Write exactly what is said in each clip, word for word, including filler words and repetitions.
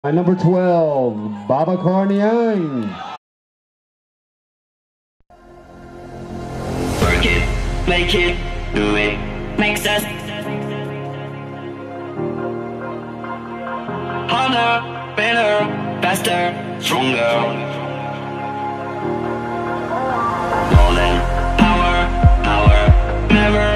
At number twelve, Babacar Niang. Work it, make it, do it, makes us harder, better, faster, stronger. More than power, power, never,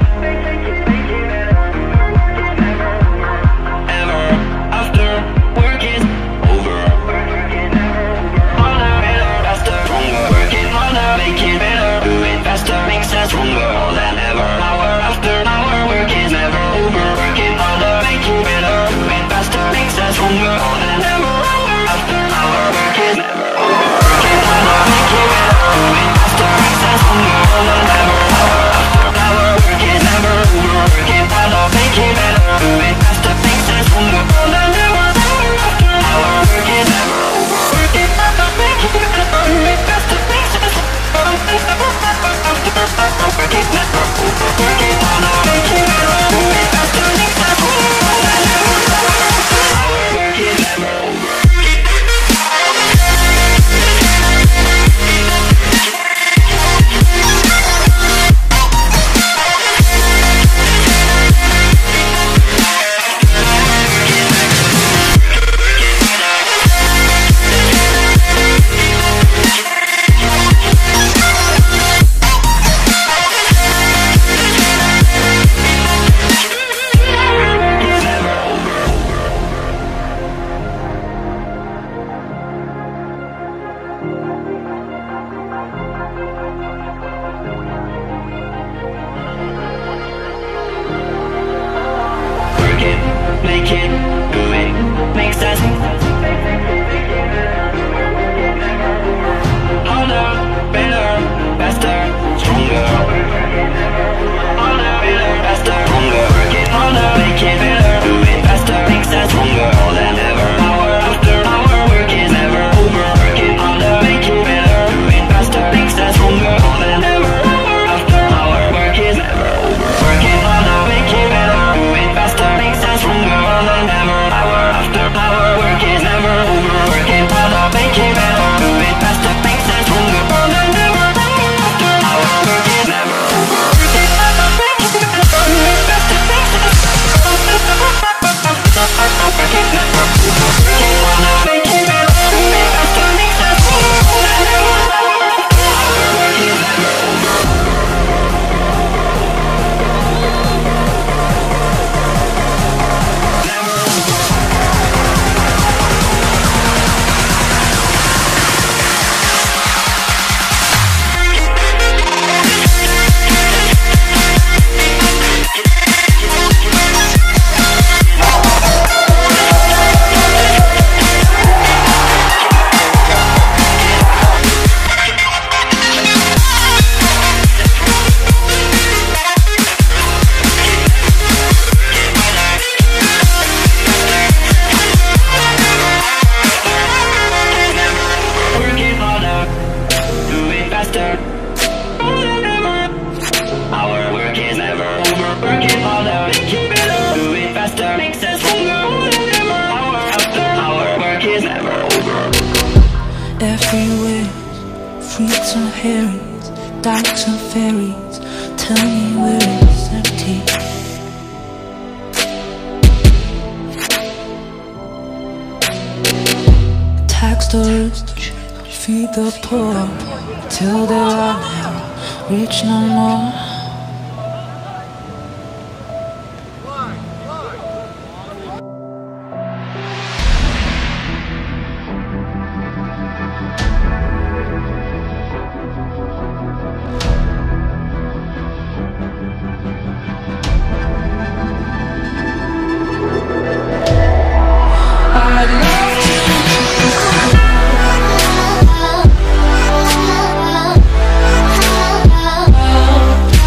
ever, after work is over. Harder, better, faster, stronger. Work it harder, make it better, do it faster, makes us stronger. More than ever, hour after hour, work is never over. Work it harder, make it better, do it faster, makes us stronger. More than ever, hour after hour, work is never over. Work it harder, make it better, do it faster, makes us stronger. More than ever, hour after hour, work is never over. Work it harder, make it better, do it faster, makes us stronger. More than ever, hour after hour, work is never over. Work it harder, make it better, do it faster, makes us stronger. Work it never over. Work it harder, make it better, do it faster, makes us stronger. More than ever, hour after hour, work is never over. Work it, make it, do it, makes us harder, better, faster, stronger. Harder, better, faster, stronger. Work it harder, make it better, do it faster, makes us stronger. More than ever, hour after hour, work is never over. Work it harder, make it better, do it faster, makes us stronger. More than ever, hour after hour, work is never over. Work it harder, make it better, do it faster, makes us stronger. More than ever, hour after hour, work is never over. Work it harder, make it better, do it faster, makes us stronger. More than ever, hour after hour, work is never over. Work it harder, make it better, do it faster, makes us stronger. Work it never over. Work it harder, make it better, do it faster, makes us stronger. More than ever, hour after hour, work is never over. Work it harder, do it faster. More than ever, our work is never over. Work it harder, make it better, do it faster, makes us stronger. More than ever, hour after hour, work is never over. Everywhere, freaks and herrings, dykes and fairies. Tell me where it's empty. Tax the rich, feed the poor, till there are now rich no more. I'd love to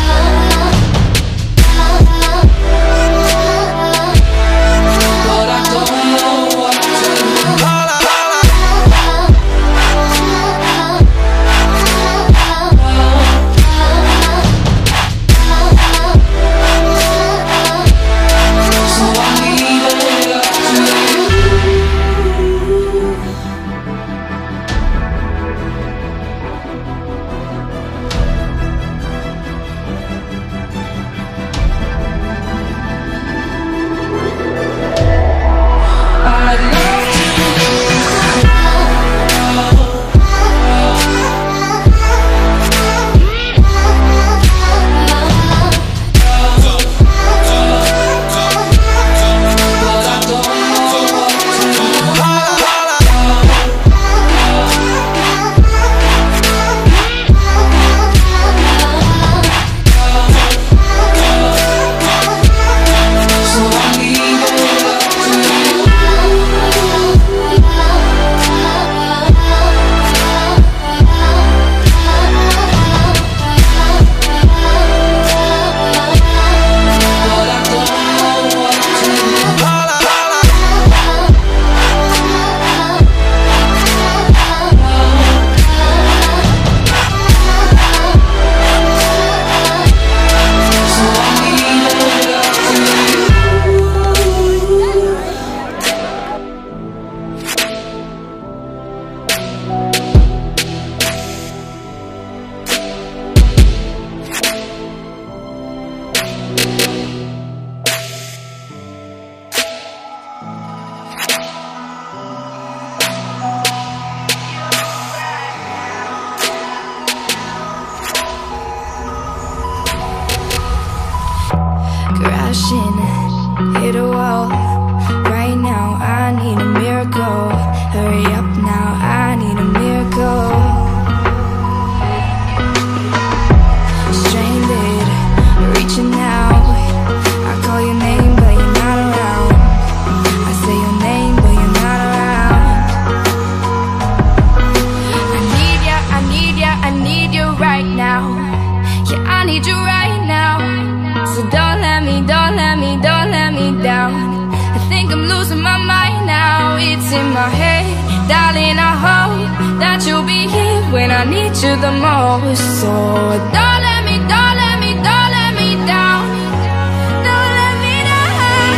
my head. Darling, I hope that you'll be here when I need you the most. So don't let me, don't let me, don't let me down. Don't let me down.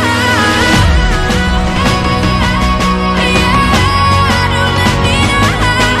Yeah, don't let me down.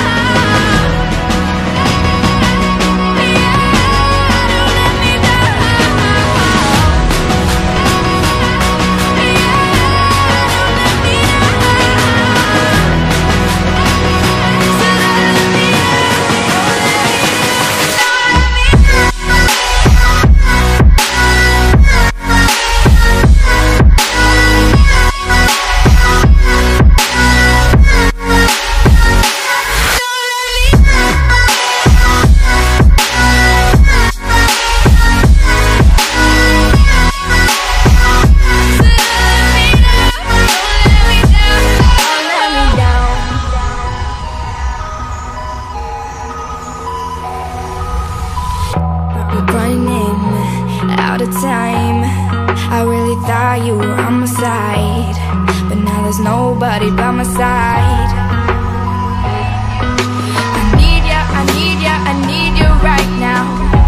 Running out of time. I really thought you were on my side, but now there's nobody by my side. I need ya, I need ya, I need you right now.